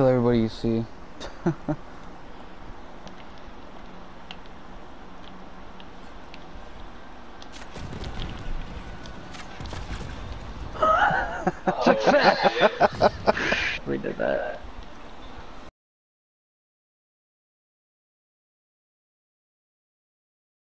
kill everybody you see. Success! We did that.